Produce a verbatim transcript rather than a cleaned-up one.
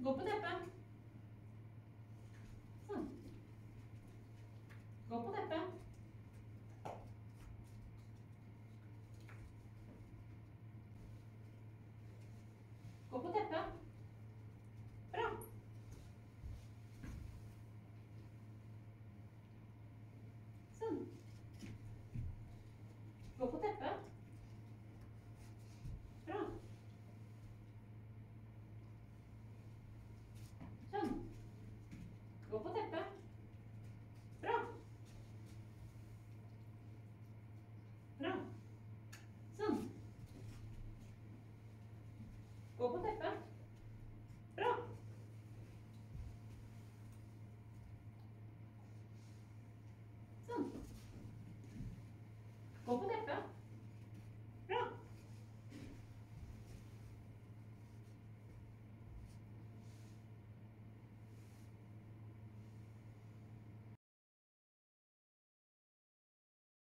Gå på teppet. Sånn. Gå på teppet. Gå på teppet. Bra. Sånn. Gå på teppet. Bra. Sånn. Gå på teppet. Bra. Bra. Sånn. Gå på teppet. Bra. Sånn. Gå på teppet.